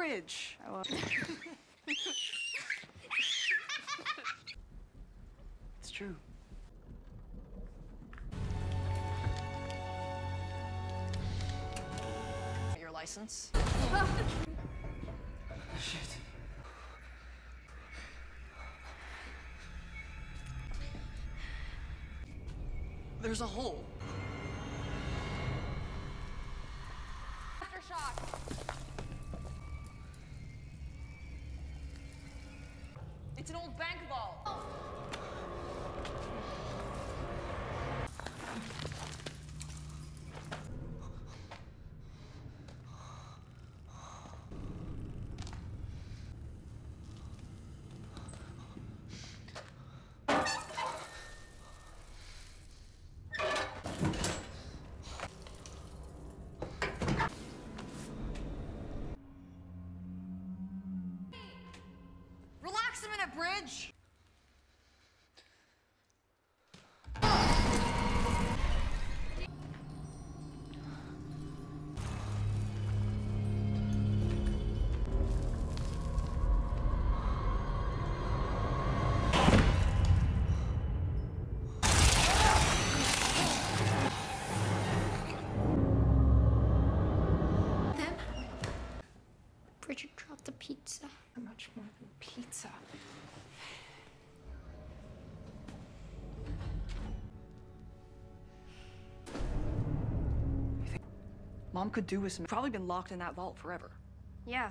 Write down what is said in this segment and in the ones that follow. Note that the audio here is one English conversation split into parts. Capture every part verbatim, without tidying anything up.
bridge. I was... It's true. Your license? Shit. There's a hole. Aftershock. It's an old bank vault. Relax a minute, Bridge. Bridget dropped the pizza. Much more than pizza. You think Mom could do with some... Probably been locked in that vault forever. Yeah.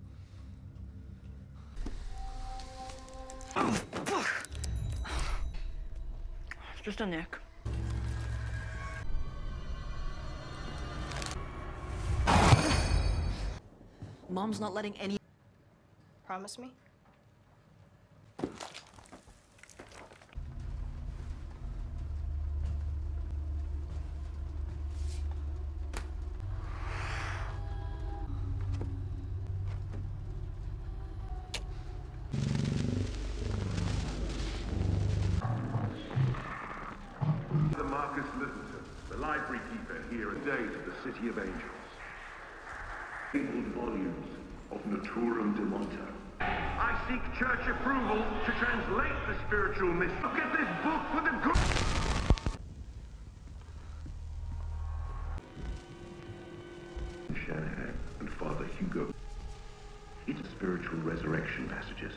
Oh, fuck! It's just a nick. Mom's not letting any... Promise me? The Marcus Littleton, the library keeper here at days of the City of Angels. Fabled volumes of Naturum de Monta. I seek church approval to translate the spiritual mystery. Look at this book for the good. Shanahan and Father Hugo. It's spiritual resurrection passages.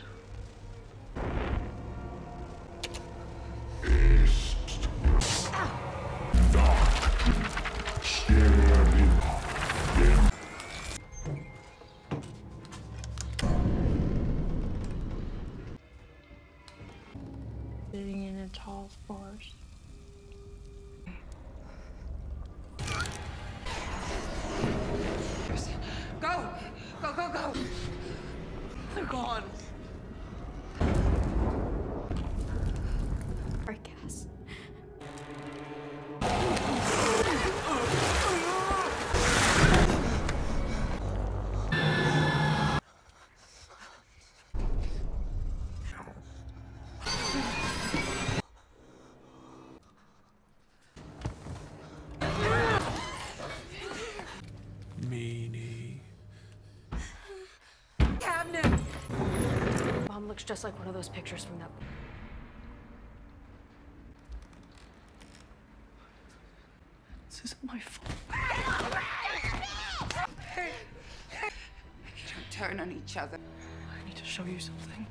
Sitting in a tall forest. Go! Go, go, go! They're gone. Gas. Meanie. Cabinet! Mom looks just like one of those pictures from that. This isn't my fault. Don't turn on each other. I need to show you something.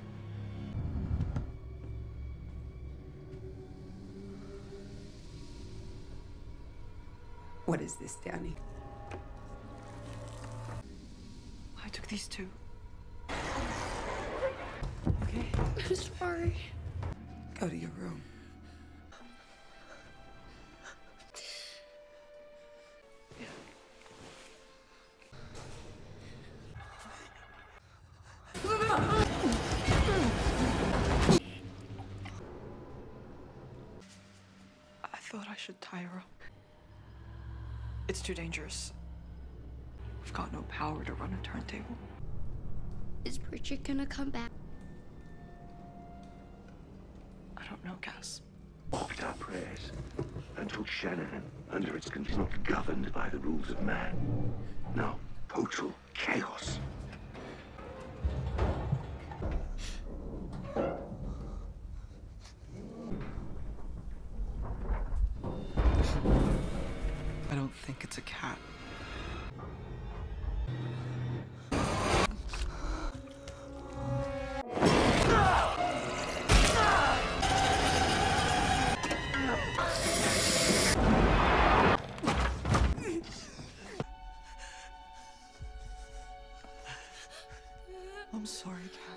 What is this, Danny? I took these two. Okay? I'm sorry. Go to your room. I thought I should tie her up. It's too dangerous. We've got no power to run a turntable. Is Bridget gonna come back? I don't know, Cass. Offered our prayers until Shanahan, under its control, not governed by the rules of man. No, total chaos. a cat. I'm sorry, Dad.